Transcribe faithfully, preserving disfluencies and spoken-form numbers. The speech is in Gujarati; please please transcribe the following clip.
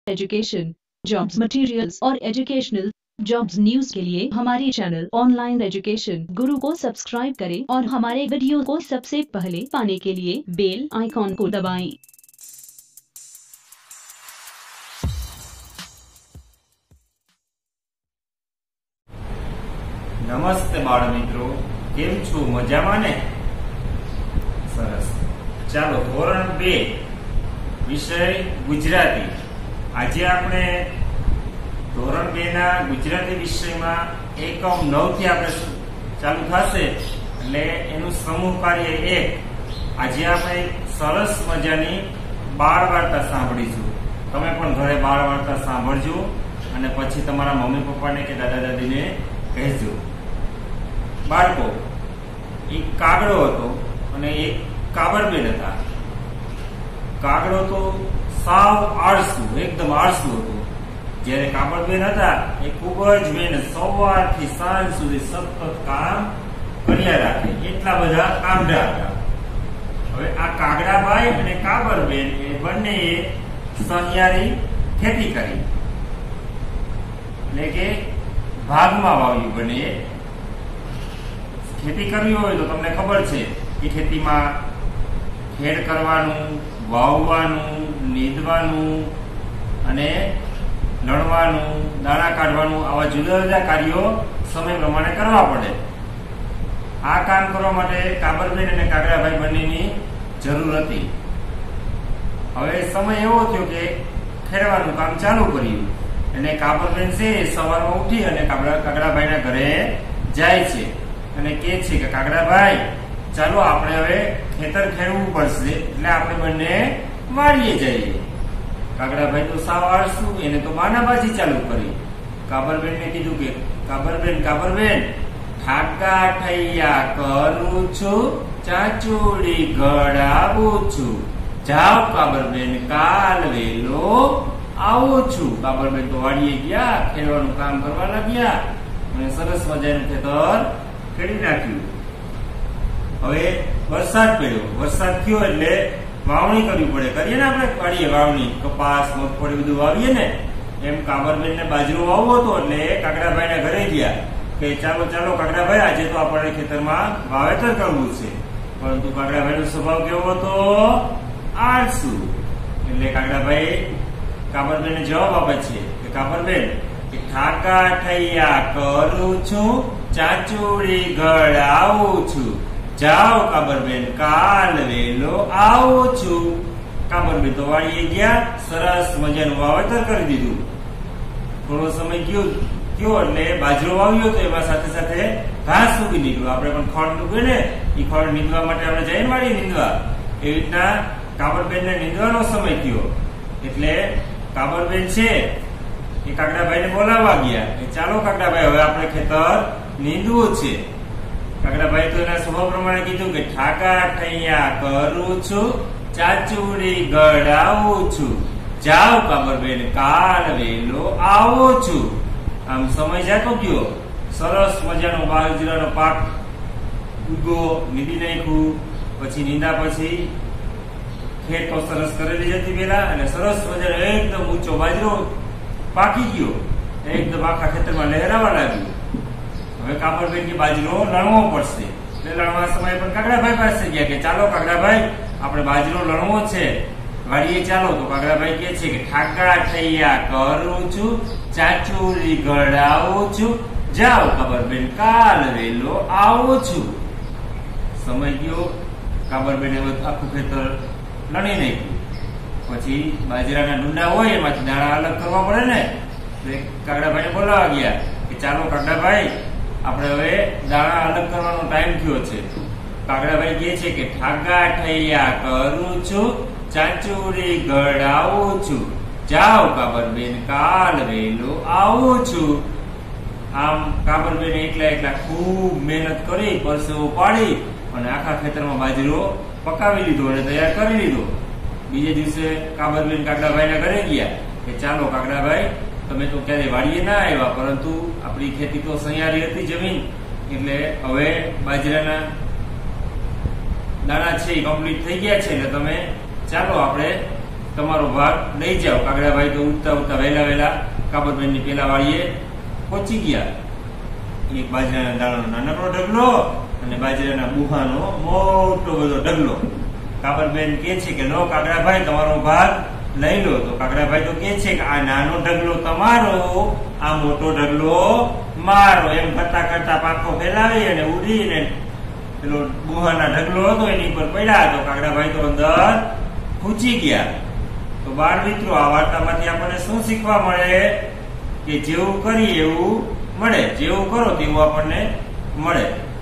एजुकेशन, जॉब्स मटेरियल्स और एजुकेशनल जॉब्स न्यूज के लिए हमारे चैनल ऑनलाइन एजुकेशन गुरु को सब्सक्राइब करें और हमारे वीडियो को सबसे पहले पाने के लिए बेल आइकॉन को दबाएं। नमस्ते बाळ मित्रों, केम छो? मजामां ने? सरस। चालो धोरण बे विषय गुजराती। आज आपणे धोरण बे ना गुजराती विषय में एकम नौ थी आपणे चालू थशे એટલે એનું સમૂહ કાર્ય એક। આજે આપણે સરસ મજાની બાળ વાર્તા સાંભળીશું। તમે પણ ઘરે બાળ વાર્તા સાંભળજો અને પછી તમારા મમ્મી પપ્પાને કે દાદા દાદીને કહેજો। બાળકો, એક કાગડો હતો અને એક કાબરબેન હતા। કાગડો તો સાવ આળસુ, એકદમ આળસુ હતો, જ્યારે કાબરબેન હતા એ ખૂબ જ મહેનત, સવારથી સાંજ સુધી સતત કામ કર્યા રાખે, એટલા બધા કામડા હતા। હવે આ કાગડાભાઈ અને કાબરબેન એ બંનેએ સહિયારી ખેતી કરી, એટલે કે ભાગમાં વાવ્યું। બંને ખેતી કરવી હોય તો તમને ખબર છે કે ખેતીમાં ખેડ કરવાનું, વાવવાનું, નીંદવાનું અને લણવાનું, દાણા કાઢવાનું, આવા જુદા જુદા કાર્યો સમય પ્રમાણે કરવા પડે। આ કામ કરવા માટે કાબરબેન અને કાગડાભાઈ બંનેની જરૂર હતી। હવે સમય એવો થયો કે ખેડવાનું કામ ચાલુ કર્યું અને કાબરબેન છે સવારમાં ઉઠી અને કાગડાભાઈના ઘરે જાય છે અને કહે છે કે કાગડાભાઈ, ચાલો આપણે હવે ખેતર ખેડવું પડશે, એટલે આપણે બંને વાડીએ જઈએ। કાગડાભાઈ તો સાવ આળસુ, એને તો બાનાબાજી ચાલુ કરી। કાબરબેન ને કીધું કે કાબરબેન કાબરબેન ઠાકા ઠૈયા કરું છું, ચાચુડી ગળાવું છું, જાવ કાબરબેન કાલ વેલો આવું છું। કાબરબેન તો વાડીએ ગયા, ખેડવાનું કામ કરવા લાગ્યા અને સરસ મજાનું ખેતર ખેડી નાખ્યું। હવે વરસાદ પડ્યો, વરસાદ થયો એટલે વાવણી કરવી પડે, કરીએ ને આપણે વાડીએ વાવણી, કપાસ, મગફળી બધું વાવીએ ને, એમ કાબરબેન ને બાજરો વાવવો હતો એટલે કાગડાભાઈ ના ઘરે ગયા કે ચાલો ચાલો કાગડાભાઈ, આજે તો આપણે ખેતરમાં વાવેતર કરવું છે। પરંતુ કાગડાભાઈ નો સ્વભાવ કેવો હતો? આળસુ। એટલે કાગડાભાઈ કાબરબેન ને જવાબ આપે છે કે કાબરબેન, કે ઠાકા ઠૈયા કરું છું, ચાચુડી ગળાવું છું, જાઓ કાબરબેન કાલ વેલો આવું છું। કાબરબેન તો વાડીએ ગયા, સરસ મજાનું વાવેતર કરી દીધું। થોડો સમય ગયો ગયો એટલે બાજરો વાવ્યો તો એમાં સાથે સાથે ઘાસ ઉગી નીકળ્યું। આપણે પણ ખડ ઉગે ને, એ ખડ નીંદવા માટે આપણે જઈને વાડીએ નીંદવા, એવી રીતના કાબરબેન ને નીંદવાનો સમય થયો એટલે કાબરબેન છે એ કાગડાભાઈ ને બોલાવવા ગયા કે ચાલો કાગડાભાઈ, હવે આપણે ખેતર નીંદવું છે। કાગડાભાઈ તો એના સ્વભાવ પ્રમાણે કીધું કે ઠાકા ઠૈયા કરું છું, ચાચુડી ગળાવું છું, જાવ કાબરબેન કાલ વેલો આવું છું। આમ સમય જતો ગયો, સરસ મજાનો બાજરાનો પાક ઉગો, નીંદી નાખ્યું, પછી નીંદા પછી ખેત તો સરસ કરેલી જતી પેલા, અને સરસ મજાનો એકદમ ઊંચો બાજરો પાકી ગયો, એકદમ આખા ખેતરમાં લહેરાવા લાગ્યું। હવે કાબરબેન કે બાજરો લણવો પડશે, એટલે લણવા સમય પણ કાગડાભાઈ પાસે ગયા કે ચાલો કાગડાભાઈ, આપણે બાજરો લણવો છે, વાડીએ ચાલો। તો કાગડાભાઈ કહે છે કે ઠાકા ઠૈયા કરું છું, ચાચુડી ગળાવું છું, જાઓ કાબરબેન કાલ વેલો આવું છું। સમય ગયો, કાબરબેને આખું ખેતર લણી નાખ્યું, પછી બાજરાના ડુંડા હોય એમાંથી દાણા અલગ કરવા પડે ને, એટલે કાગડાભાઈને બોલાવા ગયા કે ચાલો કાગડાભાઈ, આપણે હવે દાણા અલગ કરવાનો ટાઈમ થયો છે। કાગડાભાઈ કહે છે કે ઠાકા ઠૈયા કરું છું, ચાચુડી ગળાવું છું, જાઓ કાબરબેન કાલ વેલો આવું છું। આમ કાબરબેન એકલા એકલા ખૂબ મહેનત કરી, પરસેવો પાડી અને આખા ખેતરમાં બાજરો પકાવી લીધો અને તૈયાર કરી લીધો। બીજે દિવસે કાબરબેન કાગડાભાઈ ના ઘરે ગયા કે ચાલો કાગડાભાઈ, તમે તો ક્યારે વાડીએ ના આવ્યા, પરંતુ આપણી ખેતી તો સહિયારી હતી જમીન, એટલે હવે બાજરાના દાણા છે એ કમ્પ્લીટ થઈ ગયા છે, એટલે તમે ચાલો આપણે તમારો ભાગ લઈ જાઓ. કાગડાભાઈ તો ઉઠતા ઉઠતા વહેલા વહેલા કાબરબેન ની પેલા વાળીએ પહોંચી ગયા. એક બાજરાના દાણાનો નાનકડો ઢગલો અને બાજરાના બુહાનો મોટો બધો ઢગલો. કાબરબેન કે છે કે લો કાગડાભાઈ તમારો ભાગ લઈ લો. તો કાગડાભાઈ તો કે છે કે આ નાનો ઢગલો તમારો, આ મોટો ઢગલો મારો. એમ કરતા કરતા પાખો ફેલાવી અને ઉડીને પેલો બુહાના ઢગલો હતો એની ઉપર પડ્યા. તો કાગડાભાઈ તો અંદર પૂછી ગયા. તો બાળ મિત્રો, આ વાર્તામાંથી આપણને શું શીખવા મળે? કે જેવું કરીએ એવું મળે, જેવું કરો તેવું આપણને મળે.